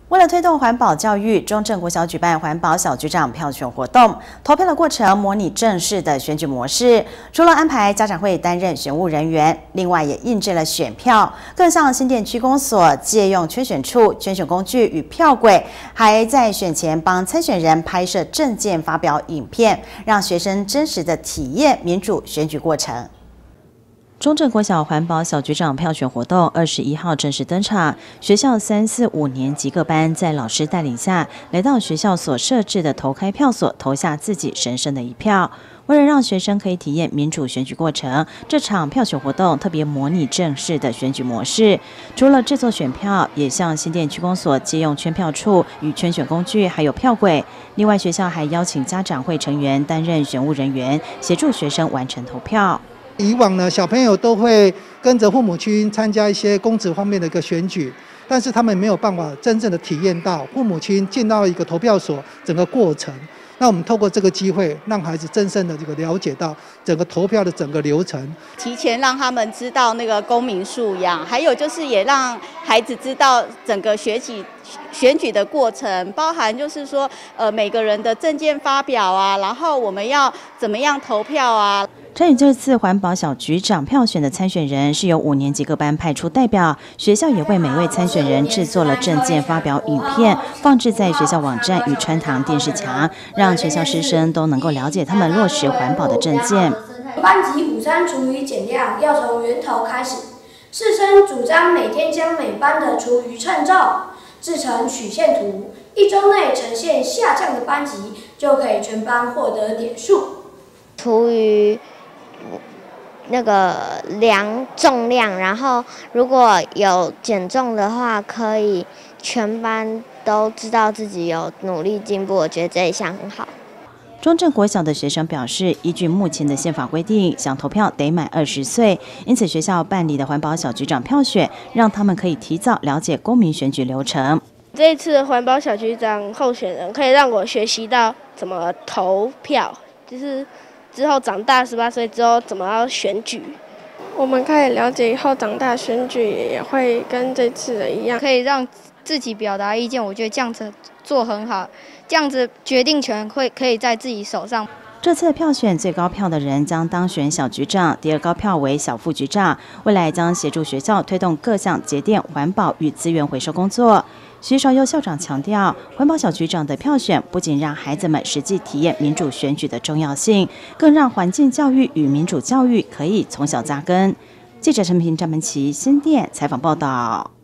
为了推动环保教育，中正国小举办环保小局长票选活动。投票的过程模拟正式的选举模式，除了安排家长会担任选务人员，另外也印制了选票，更向新店区公所借用圈选处、圈选工具与票轨，还在选前帮参选人拍摄政见发表影片，让学生真实的体验民主选举过程。中正国小环保小局长票选活动21号正式登场，学校3、4、5年级各班在老师带领下，来到学校所设置的投开票所，投下自己神圣的一票。为了让学生可以体验民主选举过程，这场票选活动特别模拟正式的选举模式。除了制作选票，也向新店区公所借用圈票处与圈选工具，还有票轨。另外，学校还邀请家长会成员担任选务人员，协助学生完成投票。 以往呢，小朋友都会跟着父母亲参加一些公职方面的一个选举，但是他们没有办法真正的体验到父母亲进到一个投票所整个过程。那我们透过这个机会，让孩子真正的这个了解到整个投票的整个流程， 提前让他们知道那个公民素养，还有就是也让孩子知道整个选举的过程，包含就是说每个人的政见发表啊，然后我们要怎么样投票啊。 参与这次环保小局长票选的参选人是由5年级各班派出代表，学校也为每位参选人制作了政见发表影片，放置在学校网站与穿堂电视墙，让学校师生都能够了解他们落实环保的政见。 班级午餐厨余减量要从源头开始，师生主张每天将每班的厨余称照制成曲线图，1周内呈现下降的班级就可以全班获得点数。 厨余那个量重量，然后如果有减重的话，可以全班都知道自己有努力进步，我觉得这一项很好。 中正国小的学生表示，依据目前的宪法规定，想投票得满20岁，因此学校办理的环保小局长票选，让他们可以提早了解公民选举流程。 这一次的环保小局长候选人可以让我学习到怎么投票，就是之后长大18岁之后怎么要选举。 我们可以了解以后长大选举也会跟这次的一样， 可以让自己表达意见。我觉得这样子做很好，这样子决定权可以在自己手上。 这次的票选最高票的人将当选小局长，第2高票为小副局长。未来将协助学校推动各项节电、环保与资源回收工作。徐少佑校长强调，环保小局长的票选不仅让孩子们实际体验民主选举的重要性，更让环境教育与民主教育可以从小扎根。记者陈平、张文琪新店采访报道。